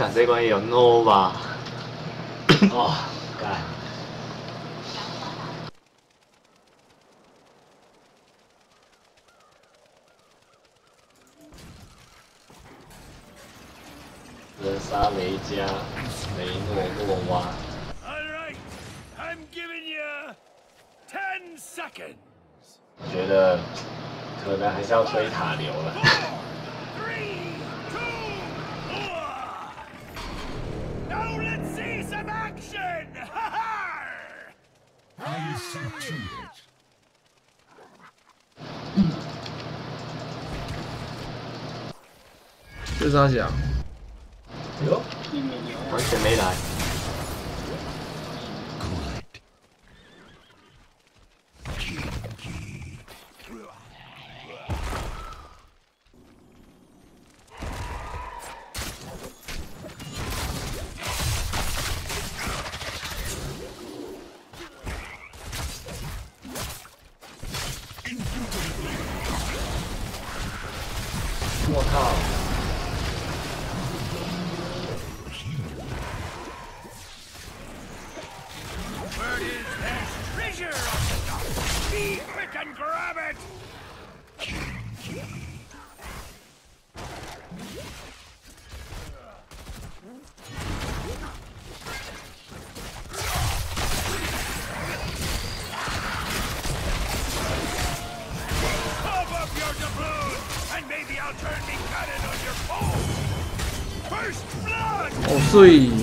看这关也有 Nova。 哦，干。人杀雷加、雷诺、诺瓦。 All right, I'm giving you 10 seconds. 我觉得可能还是要推塔流了。 Now let's see some action! I see to it. 这是啥讲？ 哟， 完全没来。 我靠！ Where is that treasure on the top? Be quick and grab it! Pump up your doubloon, and maybe I'll turn me cannon on your foe! First blood! 好碎。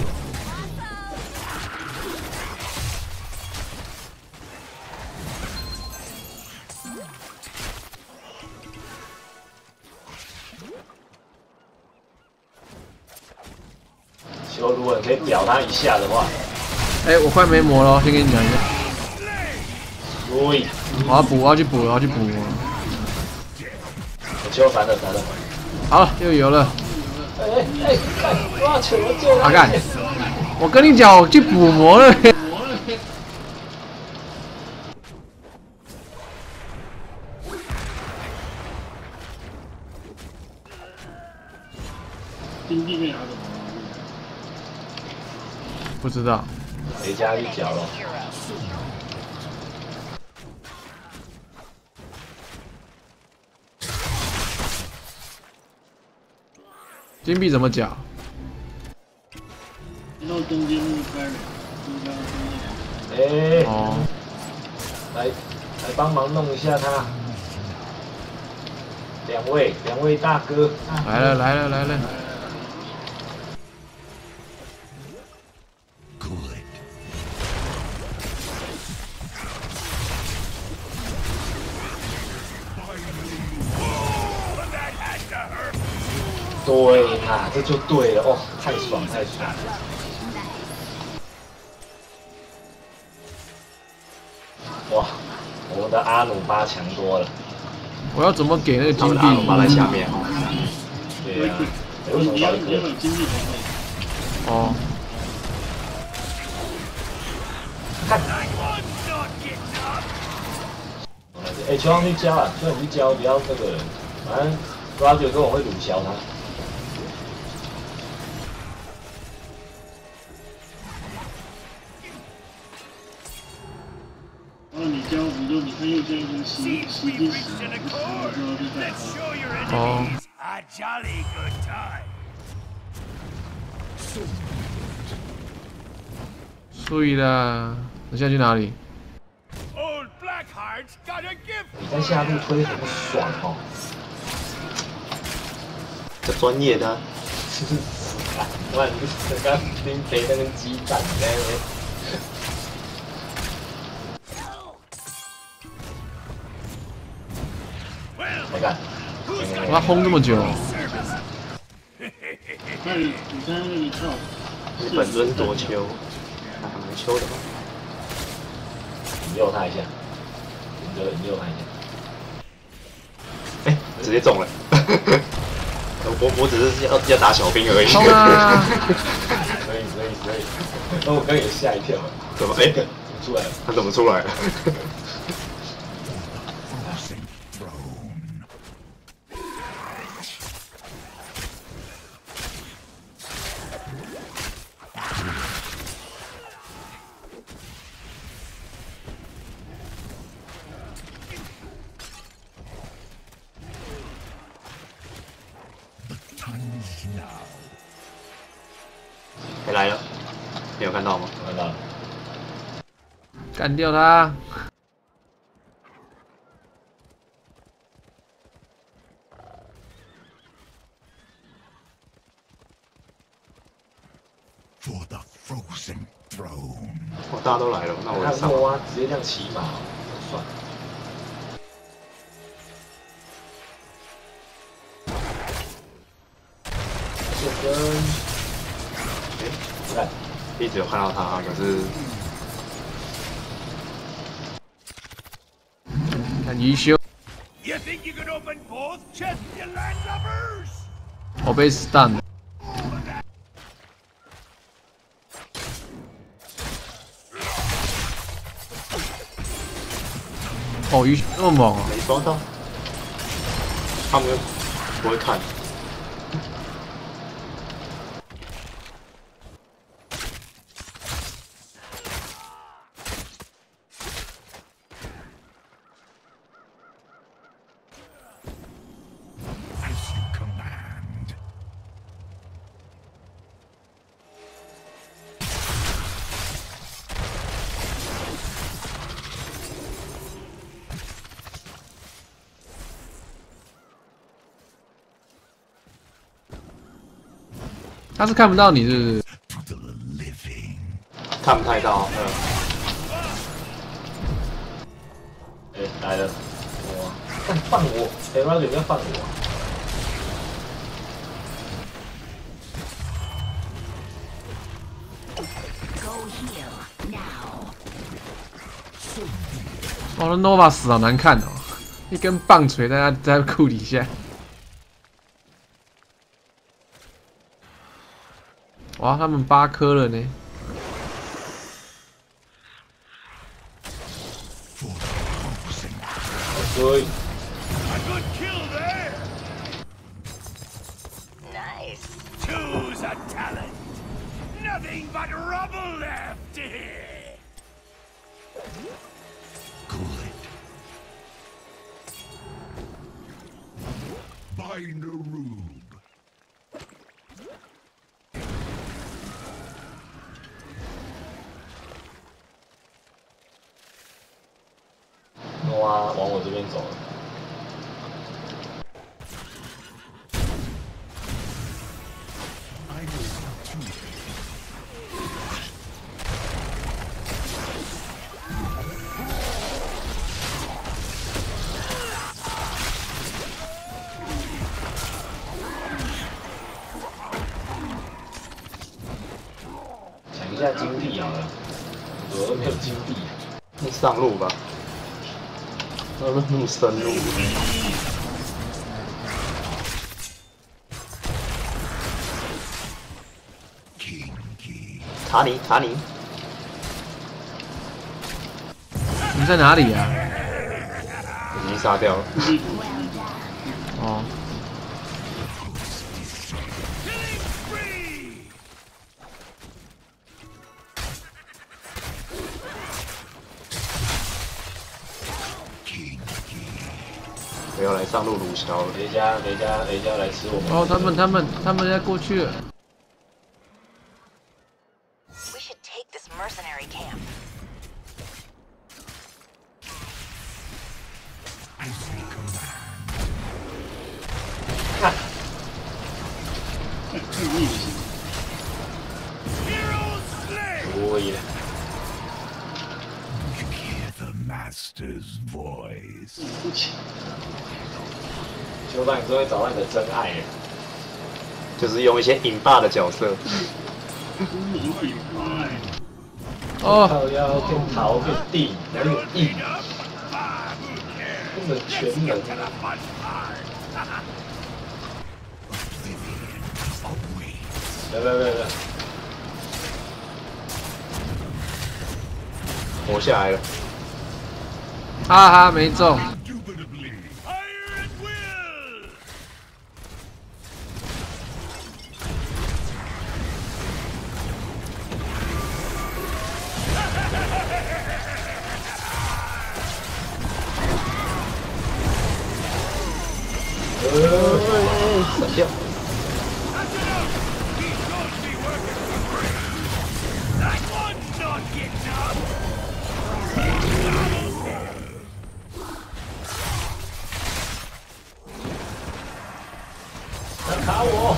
修如果你可以屌他一下的话， 哎、我快没魔了，先跟你讲一下。 所以我要补，我要去补，我要去补。 我修反了，反了。 好了，又有了。 干！哇，球救阿干，我跟你讲，我去补魔了。 金币被拿走了。 不知道。 雷加一脚了。 金币怎么缴？ 到中间那个开了， 哎， 哦， 来帮忙弄一下他。两位大哥。 来了来了来了。 对嘛，这就对了哦，太爽太爽了！哇，我们的阿努巴强多了。 我要怎么给那个金币？ 阿鲁巴在下面。 对啊，为什么少一颗？ 金币哦。 看。哎，球王去教啊，球王去教，不要那个，反正 Roger 跟我会鲁小他。 你教，你看右边一个实际使，之后就在。 哦。 A jolly good time. 碎啦！你现在去哪里？ Old Blackheart's got a gift. 你在下路推很爽哦。 这专业的。 哇，你刚刚拎肥那个鸡蛋在那边。 来干！ 我要轰这么久。 那你刚刚那个跳， 日本轮夺秋，还蛮秋的吗？ 引诱他一下，引诱他一下。 哎，直接中了。我只是要打小兵而已。 冲啊！ 可以。那我刚也吓一跳。 怎么？哎， 怎么出来了？ 他怎么出来了？ 回来了，你有看到吗？ 看到。 干掉他！ For the frozen throne. 哦，大家都来了，那我看也上。 诺蛙直接这样骑马，算了。现跟，看， 一直有看到他，可是看一休， You think you can open both chests, you landlubbers? 我被 stun 了。哦，一休那么猛啊！ 没抓到，他们又不会看。 As you command. 他是看不到你，是不是？ To the living. 看不太到， 哎，来了，哇，干放我，哎 r o g e 要放我。 哦，那 Nova 死好难看哦，一根棒槌在裤底下。哇，他们8颗了呢。 对， A good kill there. Nice. Choose a talent. Nothing but rubble left here. Good. Bind a rube. 诺蛙往我这边走了。 I will do it. 抢一下金币好了，我都没有金币。 上路吧。那么深入， Kinky. 卡你卡你， 你在哪里啊？ 已经杀掉了。 哦， Killing spree. Kinky. 我要来上路鲁乔了。 雷加来吃我们。 哦，他们要过去了。 We should take this mercenary camp. As you command. 太危险。 Hero slay. 对了， You hear the master's voice. 不起， 修班，你终于找到你的真爱了。 就是用一些引爆的角色， 我很快。 哦， 靠腰变逃变定，哪里有硬？ Ah, who cares? 根本全能。 To the fun part. Oblivion awaits. 来， 活下来了。 哈哈，没中。 Indubitably. Fire at will. 闪掉。 卡我！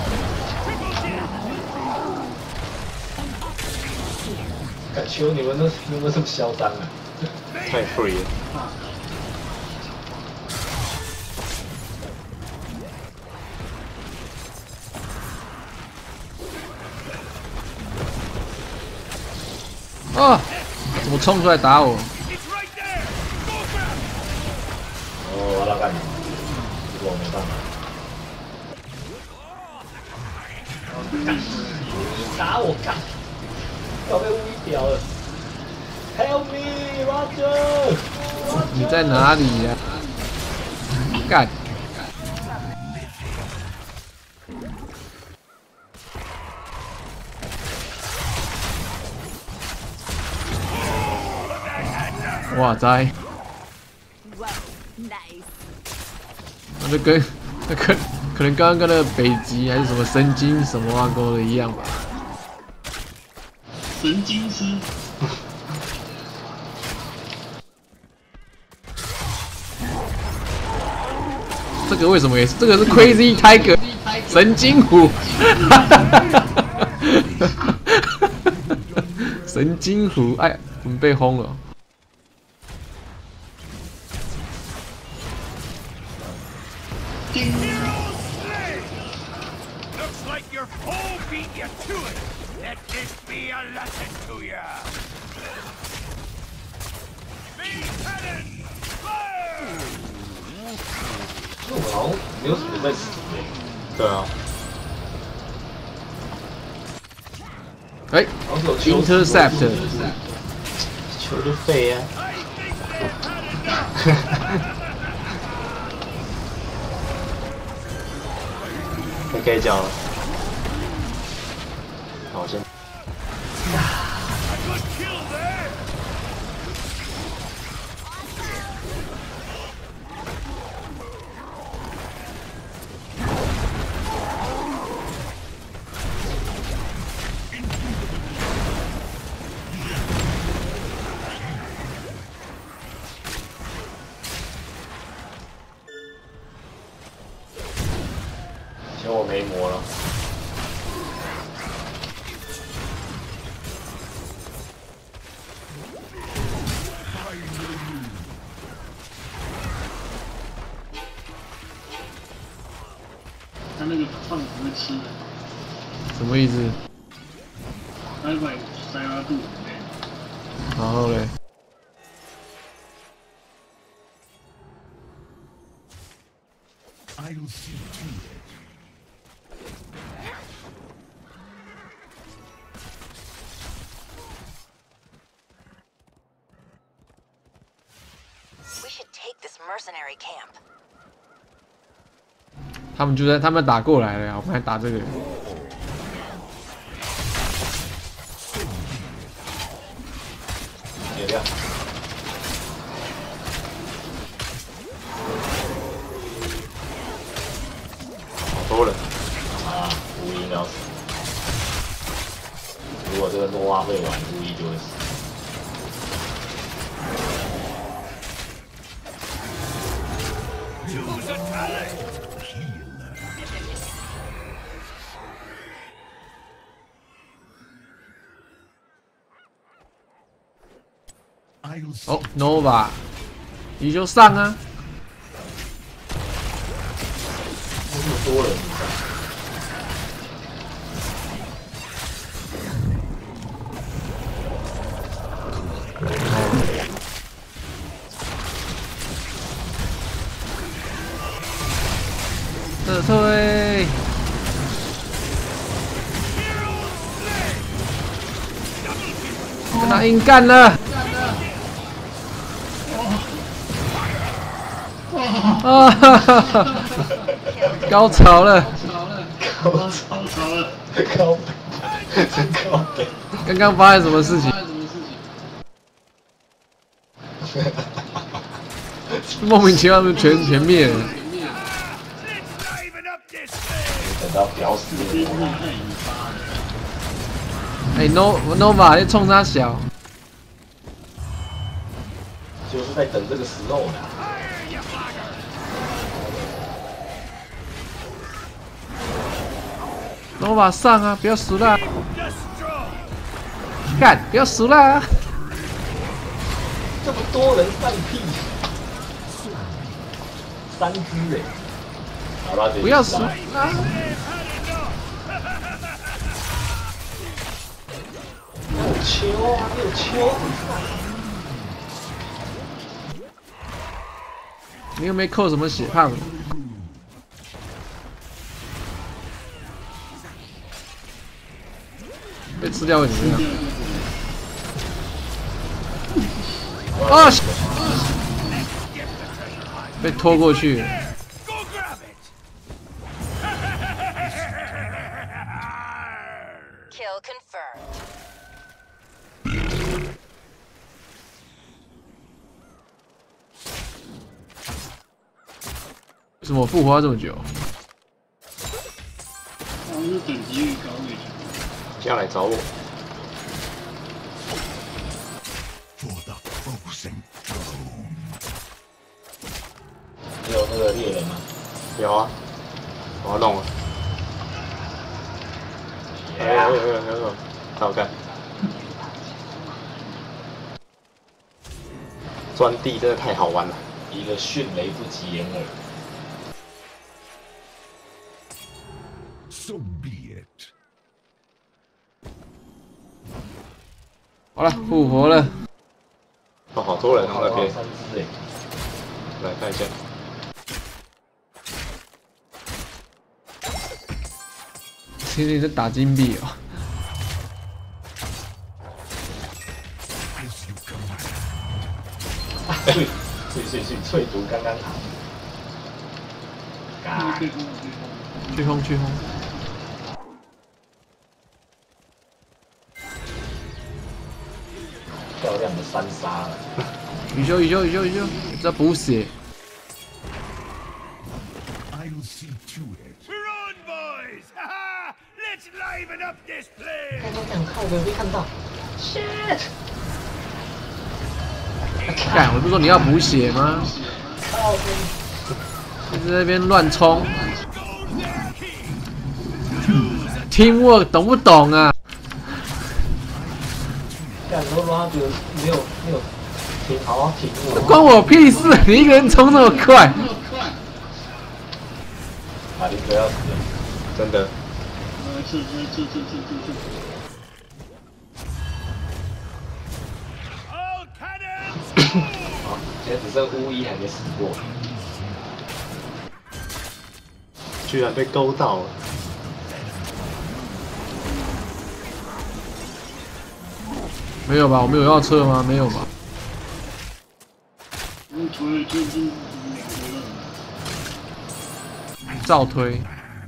敢求你们都这么嚣张啊！ 太 free 了。 啊！怎么冲出来打我？ It's right there! Go grab it! 哦，我要干你，我没办法。你打我干！要被污掉了 ！Help me, Roger！ 你在哪里呀、干！哇塞！ Whoa, nice. 那就跟可能刚刚跟那个北极还是什么神经什么啊勾的一样吧。 神经师， 这个为什么也是？这个是 Crazy Tiger 神经虎，神经虎！哎，我们被轰了。 Looks like your foe beat you to it. Let this be a lesson to you. Main cannon, fire! 我好像没有什么在死耶。 对啊， 哎好像是有 ，Intercept， 球就废啊。 I think they've had enough. 你可以讲了。好，我先。 A good kill there. 嫌我没魔了。 他那个放什么吃的？ 什么意思？ 他把塞到肚子里面。 然后嘞， I'll see to it. We should take this mercenary camp. 他们打过来了呀，我们还打这个。 点亮。 好多人。 啊，无疑要死。如果这个诺瓦会玩，无疑就会死。 Use a talent. I'll see. 哦，Nova，你就上啊！ 这么多人， 撤退！跟他硬干了！啊哈哈哈！高潮了！ 高潮了，高北，真高北。 刚刚发生什么事情？莫名其妙就全灭了。 Let's liven up this thing. 等到屌死这了， 是太引发了。 哎，Nova， 你冲他小， 就是在等这个时候呢。 Fire, you bugger. ，Nova 上啊，不要输啦！ Destroy. 干，不要输啦！ 这么多人放屁，3只哎，好吧， 不要输输。 啊！ 有球啊，有球！ 你又没扣什么血胖？被吃掉会怎么样？啊！被拖过去。 Go grab it. Kill confirmed. 为什么我复活要这么久？ 好像是等级越高越强。 要来找我。 For the frozen throne. 你有那个猎人吗？ 有啊，我要弄了。看我看，钻地真的太好玩了。 一个迅雷不及掩耳。 So be it. 好了，复活了。 哦，好多人哦那边， 3只哎， 来看一下。 其实你在打金币哦。 As you command. 脆毒刚刚好。嘎， 对方对方， 去轰！ 漂亮的3杀了。 雨修，这补血。 I'll see to it. We're on, boys. Ha Let's liven up this place. 刚刚靠的没看到。Shit！ 干，我不是说你要补血吗？ 靠的。 一直在那边乱冲 Gold their king. ，teamwork 懂不懂啊？ 干，我拉就没有停，好好停我。 关我屁事！你一个人冲那么快， 马林哥要死了。 真的， 这。 All cannons. 好，现在只剩巫医还没死过。 居然被勾到了。 没有吧？我们有要撤吗？没有吧？ 我推就是2个了。 照推。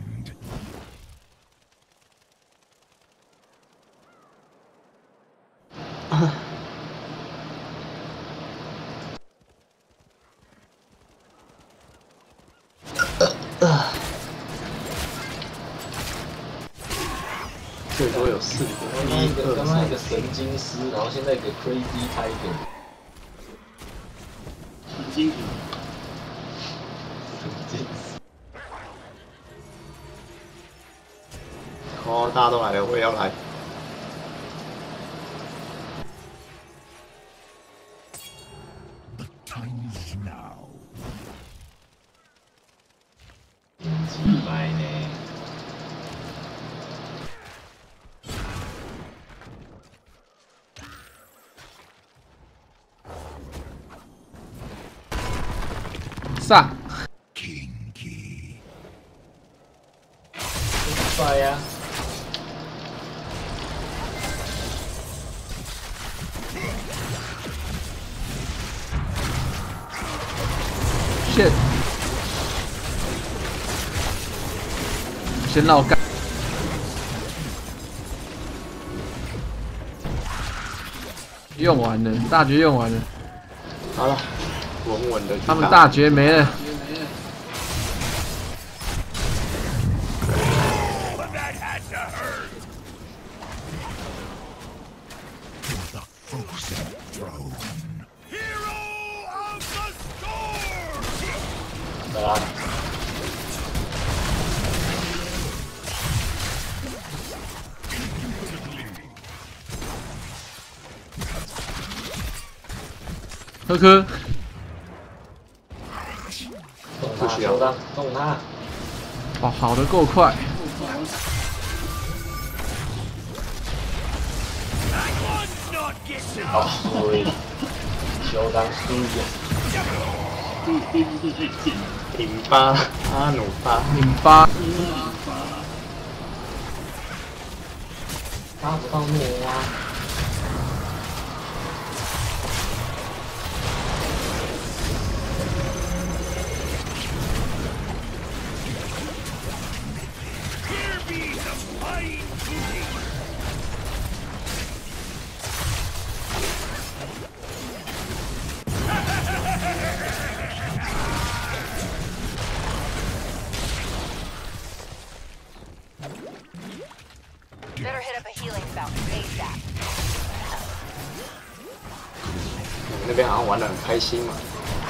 最多有4个， 刚刚一个神经师，然后现在一个 Crazy Tiger。 神经质。 神经师。 哦，大家都来了，我也要来。 The time is now. 击败呢？ 上， Kinky. 帅呀！ shit，先绕干。用完了，大绝用完了， 好了，稳稳的。 他们大绝没了。 But that had to hurt. For the frozen throne. Hero of the storm. 来啦！ 科科， 动他，修当，动他。 哦，跑得够快。 哦，所以修当输一这个飞机队太贱了， 顶巴阿努巴， 08， 发不到诺啊！ Better hit up a healing fountain ASAP. 你们那边好像玩得很开心嘛。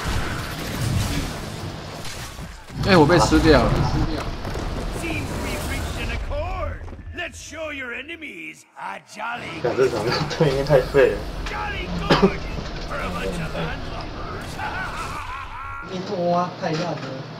哎，我被吃掉了。 Seems we've reached an accord. Let's show your enemies a jolly 看这场队应该太废了。 jolly good for a bunch of landlubbers. 一拖啊，太烂了。